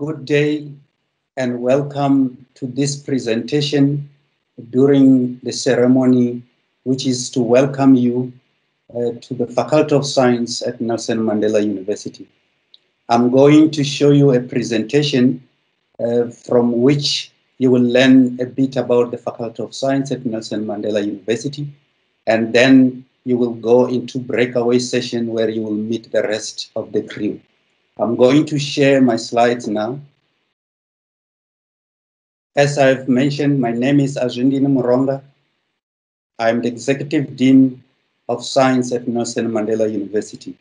Good day and welcome to this presentation during the ceremony, which is to welcome you to the Faculty of Science at Nelson Mandela University. I'm going to show you a presentation from which you will learn a bit about the Faculty of Science at Nelson Mandela University, and then you will go into breakaway session where you will meet the rest of the crew. I'm going to share my slides now. As I've mentioned, my name is Azwindini Muronga. I'm the Executive Dean of Science at Nelson Mandela University.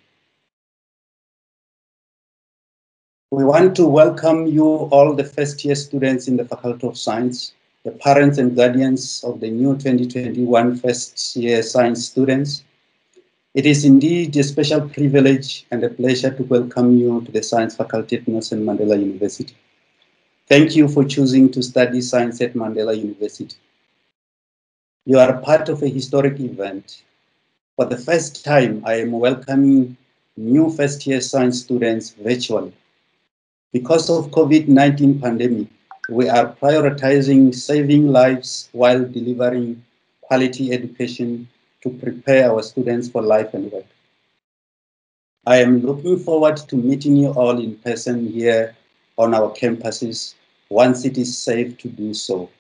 We want to welcome you all the first year students in the Faculty of Science, the parents and guardians of the new 2021 first year science students. It is indeed a special privilege and a pleasure to welcome you to the Science Faculty at Nelson Mandela University. Thank you for choosing to study science at Mandela University. You are part of a historic event. For the first time, I am welcoming new first-year science students virtually. Because of COVID-19 pandemic, we are prioritizing saving lives while delivering quality education to prepare our students for life and work. I am looking forward to meeting you all in person here on our campuses once it is safe to do so.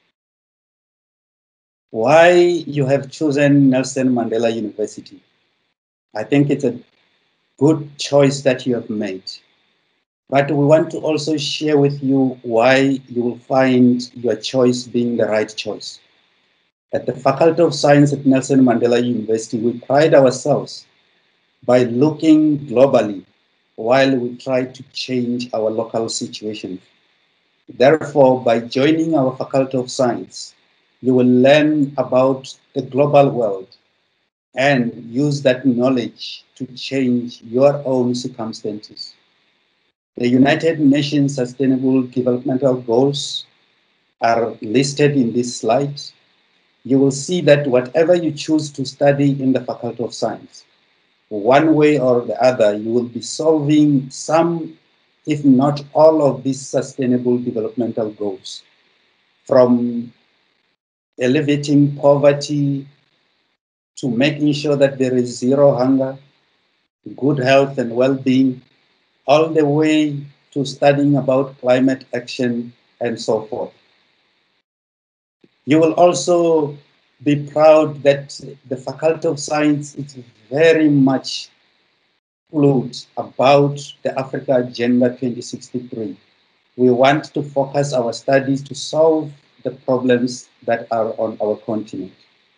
Why you have chosen Nelson Mandela University? I think it's a good choice that you have made. But we want to also share with you why you will find your choice being the right choice. At the Faculty of Science at Nelson Mandela University, we pride ourselves by looking globally while we try to change our local situation. Therefore, by joining our Faculty of Science, you will learn about the global world and use that knowledge to change your own circumstances. The United Nations Sustainable Developmental Goals are listed in this slide. You will see that whatever you choose to study in the Faculty of Science, one way or the other, you will be solving some, if not all, of these sustainable developmental goals, from alleviating poverty to making sure that there is zero hunger, good health and well-being, all the way to studying about climate action and so forth. You will also be proud that the Faculty of Science is very much fluid about the Africa Agenda 2063. We want to focus our studies to solve the problems that are on our continent.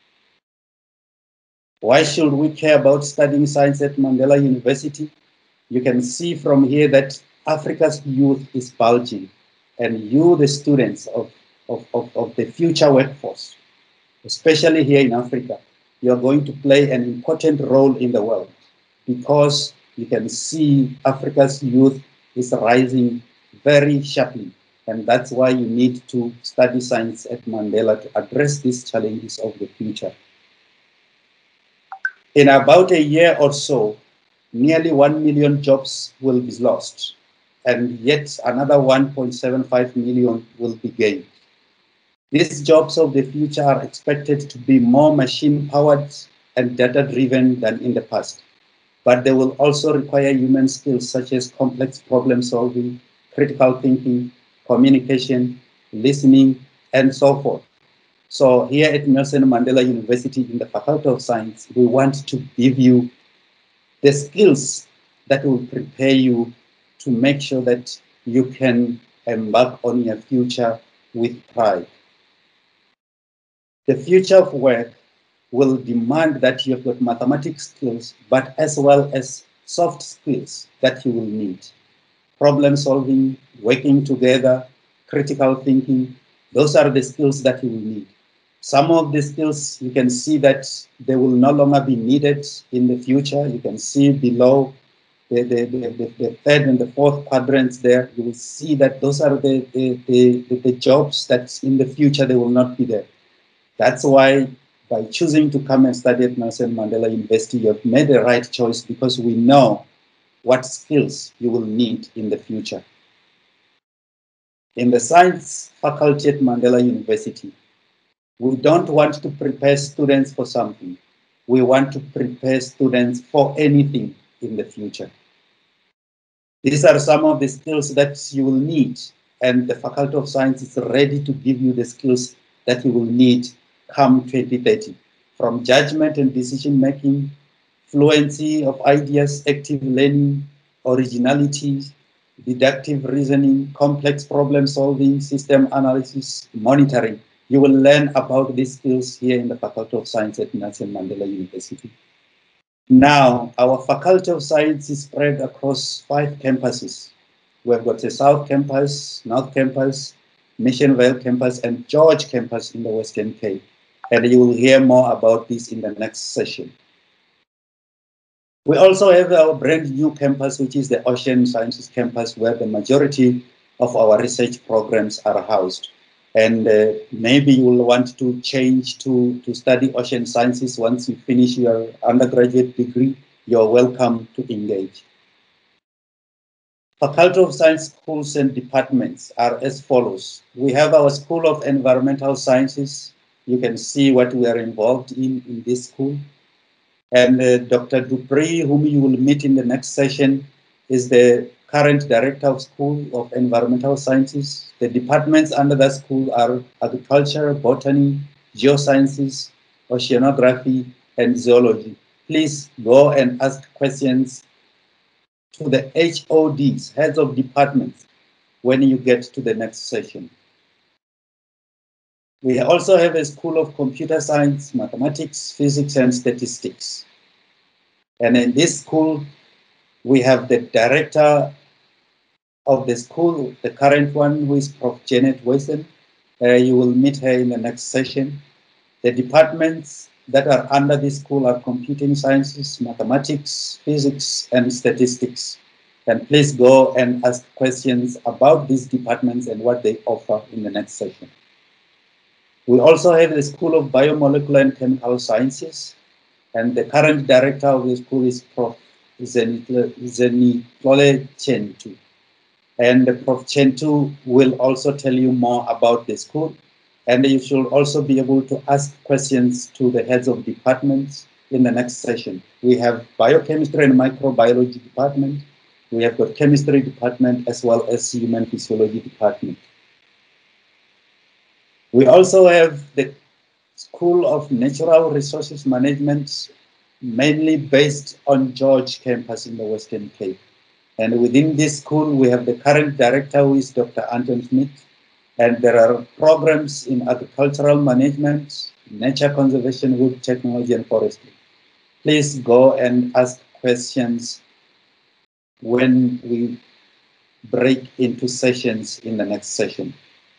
Why should we care about studying science at Mandela University? You can see from here that Africa's youth is bulging, and you, the students of the future workforce, especially here in Africa, you are going to play an important role in the world because you can see Africa's youth is rising very sharply. And that's why you need to study science at Mandela to address these challenges of the future. In about a year or so, nearly 1 million jobs will be lost, and yet another 1.75 million will be gained. These jobs of the future are expected to be more machine-powered and data-driven than in the past, but they will also require human skills such as complex problem-solving, critical thinking, communication, listening, and so forth. So here at Nelson Mandela University in the Faculty of Science, we want to give you the skills that will prepare you to make sure that you can embark on your future with pride. The future of work will demand that you have got mathematics skills, but as well as soft skills that you will need. Problem solving, working together, critical thinking, those are the skills that you will need. Some of the skills you can see that they will no longer be needed in the future. You can see below the third and the fourth quadrants there, you will see that those are the jobs that in the future they will not be there. That's why by choosing to come and study at Nelson Mandela University, you have made the right choice because we know what skills you will need in the future. In the science faculty at Mandela University, we don't want to prepare students for something. We want to prepare students for anything in the future. These are some of the skills that you will need, and the Faculty of Science is ready to give you the skills that you will need come 2030, from judgment and decision making, fluency of ideas, active learning, originality, deductive reasoning, complex problem solving, system analysis, monitoring. You will learn about these skills here in the Faculty of Science at Nelson Mandela University. Now, our Faculty of Science is spread across 5 campuses. We've got a South Campus, North Campus, Mission Vale Campus, and George Campus in the Western Cape. And you will hear more about this in the next session. We also have our brand new campus, which is the Ocean Sciences Campus, where the majority of our research programs are housed. And maybe you will want to change to study ocean sciences once you finish your undergraduate degree. You're welcome to engage. Faculty of Science schools and departments are as follows. We have our School of Environmental Sciences. You can see what we are involved in this school. And Dr. Dupree, whom you will meet in the next session, is the current Director of School of Environmental Sciences. The departments under that school are Agriculture, Botany, Geosciences, Oceanography, and Zoology. Please go and ask questions to the HODs, heads of departments, when you get to the next session. We also have a School of Computer Science, Mathematics, Physics, and Statistics. And in this school, we have the director of the school, the current one, who is Prof. Janet Wilson. You will meet her in the next session. The departments that are under this school are Computing Sciences, Mathematics, Physics, and Statistics. And please go and ask questions about these departments and what they offer in the next session. We also have the School of Biomolecular and Chemical Sciences, and the current director of the school is Prof. Zenitlole Chentu. And Prof. Chentu will also tell you more about the school, and you should also be able to ask questions to the heads of departments in the next session. We have Biochemistry and Microbiology Department, we have got Chemistry Department, as well as Human Physiology Department. We also have the School of Natural Resources Management, mainly based on George Campus in the Western Cape. And within this school, we have the current director, who is Dr. Anton Smith. And there are programs in agricultural management, nature conservation, wood technology, and forestry. Please go and ask questions when we break into sessions in the next session.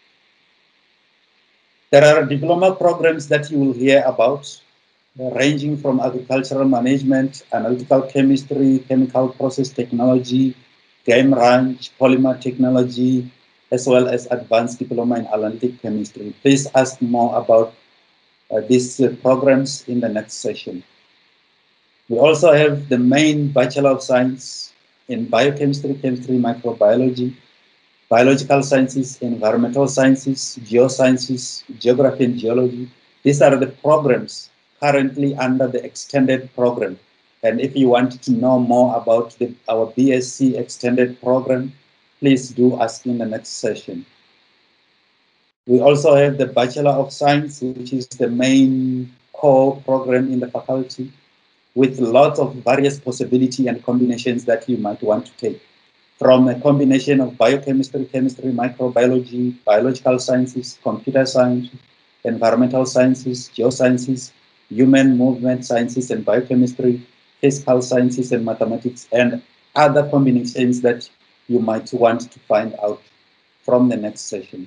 There are diploma programs that you will hear about, ranging from agricultural management, analytical chemistry, chemical process technology, game ranch, polymer technology, as well as advanced diploma in analytic chemistry. Please ask more about these programs in the next session. We also have the main Bachelor of Science in Biochemistry, Chemistry, Microbiology, Biological Sciences, Environmental Sciences, Geosciences, Geography and Geology. These are the programs currently under the extended program. And if you want to know more about our BSc extended program, please do ask in the next session. We also have the Bachelor of Science, which is the main core program in the faculty, with lots of various possibilities and combinations that you might want to take, from a combination of biochemistry, chemistry, microbiology, biological sciences, computer science, environmental sciences, geosciences, human movement sciences and biochemistry, physical sciences and mathematics, and other combinations that you might want to find out from the next session.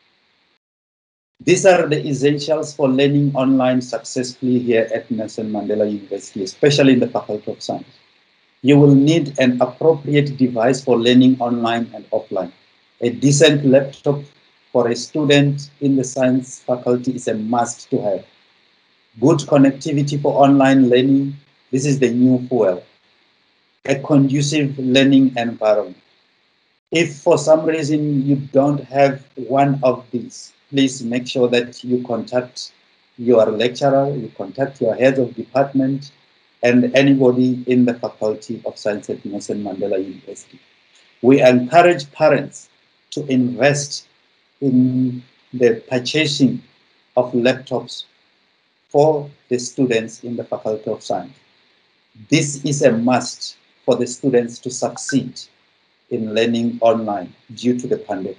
These are the essentials for learning online successfully here at Nelson Mandela University, especially in the Faculty of Science. You will need an appropriate device for learning online and offline. A decent laptop for a student in the science faculty is a must to have. Good connectivity for online learning. This is the new fuel. A conducive learning environment. If for some reason you don't have one of these, please make sure that you contact your lecturer, you contact your head of department, and anybody in the Faculty of Science at Nelson Mandela University. We encourage parents to invest in the purchasing of laptops for the students in the Faculty of Science. This is a must for the students to succeed in learning online due to the pandemic.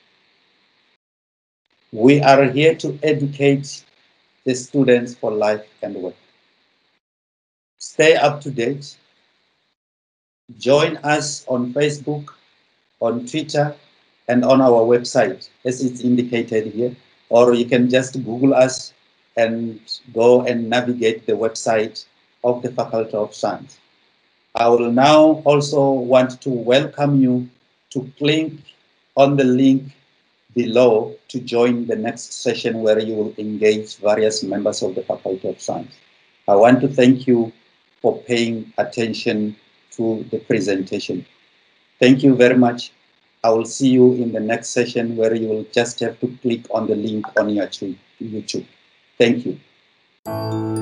We are here to educate the students for life and work. Stay up to date. Join us on Facebook, on Twitter, and on our website, as it's indicated here. Or you can just Google us and go and navigate the website of the Faculty of Science. I will now also want to welcome you to click on the link below to join the next session where you will engage various members of the Faculty of Science. I want to thank you for paying attention to the presentation. Thank you very much. I will see you in the next session where you will just have to click on the link on your YouTube. Thank you.